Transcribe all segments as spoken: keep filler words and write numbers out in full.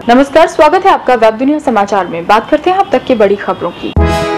नमस्कार, स्वागत है आपका वेब दुनिया समाचार में। बात करते हैं अब तक की बड़ी खबरों की।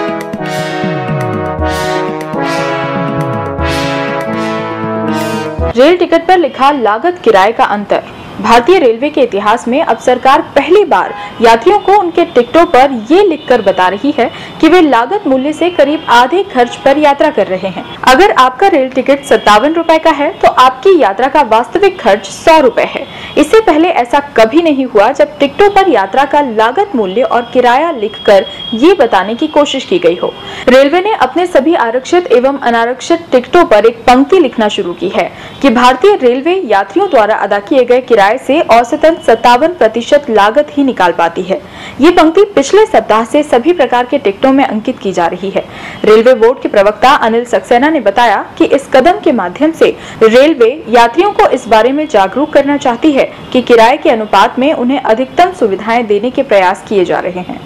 रेल टिकट पर लिखा लागत किराए का अंतर। भारतीय रेलवे के इतिहास में अब सरकार पहली बार यात्रियों को उनके टिकटों पर ये लिखकर बता रही है कि वे लागत मूल्य से करीब आधे खर्च पर यात्रा कर रहे हैं। अगर आपका रेल टिकट सत्तावन रुपए का है तो आपकी यात्रा का वास्तविक खर्च सौ रुपए है। इससे पहले ऐसा कभी नहीं हुआ जब टिकटों पर यात्रा का लागत मूल्य और किराया लिखकर ये बताने की कोशिश की गई हो। रेलवे ने अपने सभी आरक्षित एवं अनारक्षित टिकटों पर एक पंक्ति लिखना शुरू की है कि भारतीय रेलवे यात्रियों द्वारा अदा किए गए किराए से औसतन सत्तावन प्रतिशत लागत ही निकाल पाती है। ये पंक्ति पिछले सप्ताह से सभी प्रकार के टिकटों में अंकित की जा रही है। रेलवे बोर्ड के प्रवक्ता अनिल सक्सेना ने बताया कि इस कदम के माध्यम से रेलवे यात्रियों को इस बारे में जागरूक करना चाहती है कि किराए के अनुपात में उन्हें अधिकतम सुविधाएं देने के प्रयास किए जा रहे हैं।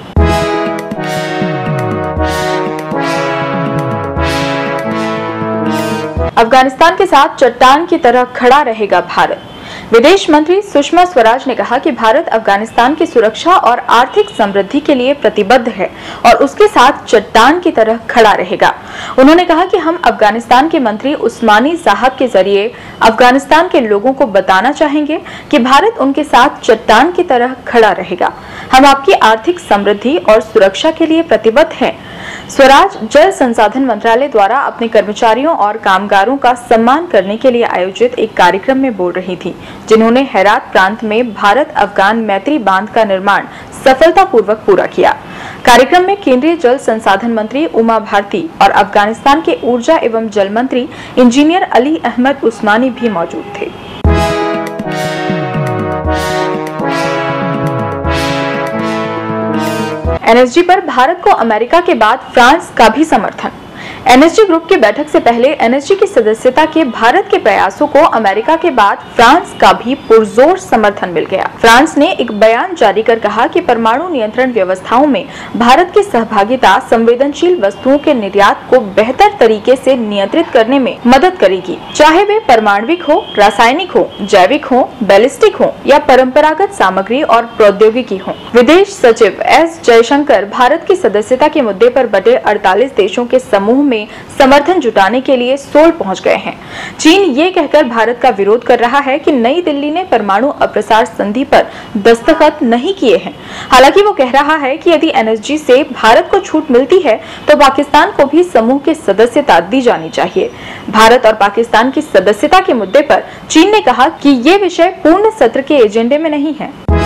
अफगानिस्तान के साथ चट्टान की तरह खड़ा रहेगा भारत। विदेश मंत्री सुषमा स्वराज ने कहा कि भारत अफगानिस्तान की सुरक्षा और आर्थिक समृद्धि के लिए प्रतिबद्ध है और उसके साथ चट्टान की तरह खड़ा रहेगा। उन्होंने कहा कि हम अफगानिस्तान के मंत्री उस्मानी साहब के जरिए अफगानिस्तान के लोगों को बताना चाहेंगे कि भारत उनके साथ चट्टान की तरह खड़ा रहेगा। हम आपकी आर्थिक समृद्धि और सुरक्षा के लिए प्रतिबद्ध हैं। स्वराज जल संसाधन मंत्रालय द्वारा अपने कर्मचारियों और कामगारों का सम्मान करने के लिए आयोजित एक कार्यक्रम में बोल रही थी, जिन्होंने हेरात प्रांत में भारत अफगान मैत्री बांध का निर्माण सफलतापूर्वक पूरा किया। कार्यक्रम में केंद्रीय जल संसाधन मंत्री उमा भारती और अफगानिस्तान के ऊर्जा एवं जल मंत्री इंजीनियर अली अहमद उस्मानी भी मौजूद थे। एनएसजी पर भारत को अमेरिका के बाद फ्रांस का भी समर्थन। एनएसजी ग्रुप की बैठक से पहले एनएसजी की सदस्यता के भारत के प्रयासों को अमेरिका के बाद फ्रांस का भी पुरजोर समर्थन मिल गया। फ्रांस ने एक बयान जारी कर कहा कि परमाणु नियंत्रण व्यवस्थाओं में भारत की सहभागिता संवेदनशील वस्तुओं के निर्यात को बेहतर तरीके से नियंत्रित करने में मदद करेगी, चाहे वे परमाणविक हो, रासायनिक हो, जैविक हो, बैलिस्टिक हो या परंपरागत सामग्री और प्रौद्योगिकी हो। विदेश सचिव एस जयशंकर भारत की सदस्यता के मुद्दे पर बटे अड़तालीस देशों के समूह में समर्थन जुटाने के लिए सोल पहुंच गए हैं। चीन ये कहकर भारत का विरोध कर रहा है कि नई दिल्ली ने परमाणु अप्रसार संधि पर दस्तखत नहीं किए हैं। हालांकि वो कह रहा है कि यदि एनएसजी से भारत को छूट मिलती है तो पाकिस्तान को भी समूह की सदस्यता दी जानी चाहिए। भारत और पाकिस्तान की सदस्यता के मुद्दे पर चीन ने कहा कि ये विषय पूर्ण सत्र के एजेंडे में नहीं है।